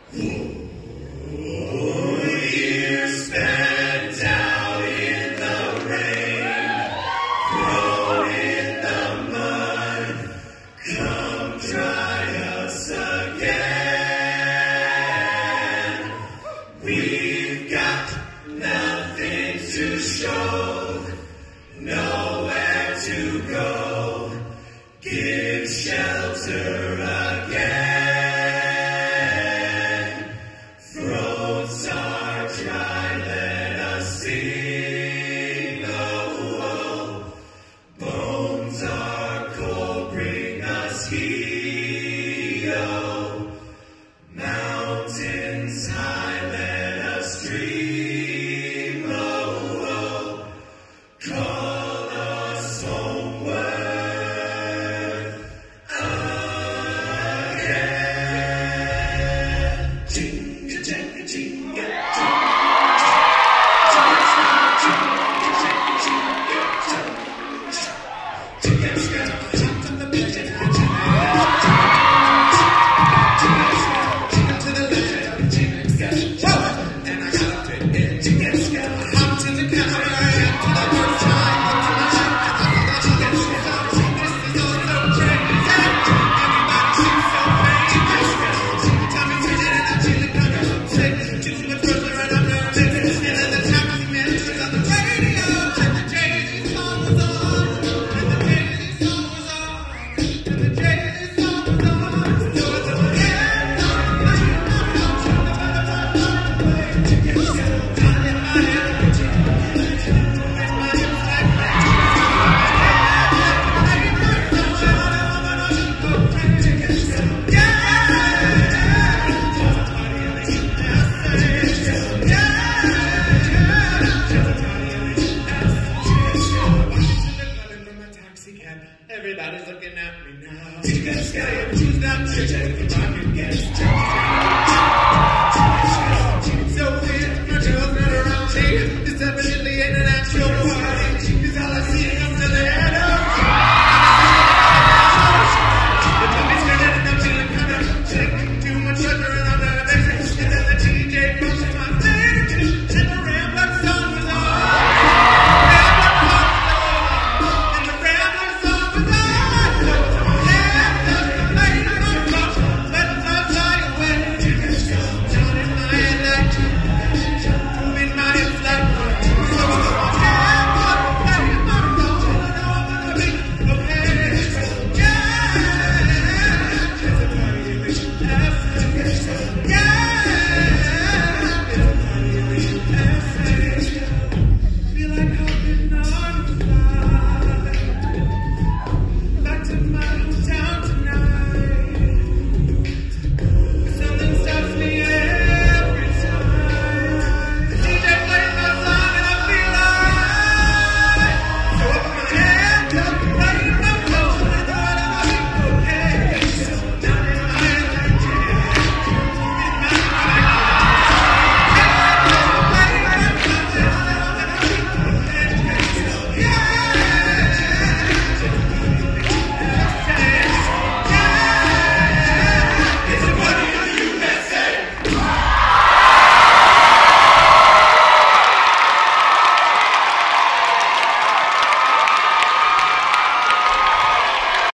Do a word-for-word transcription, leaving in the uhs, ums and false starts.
Years spent out in the rain, thrown in the mud, come try us again. We've got nothing to show, nowhere to go, give shelter again. Throats are dry, let us sing, oh, oh. Bones are cold, bring us heat, oh. Mountains high, let us dream.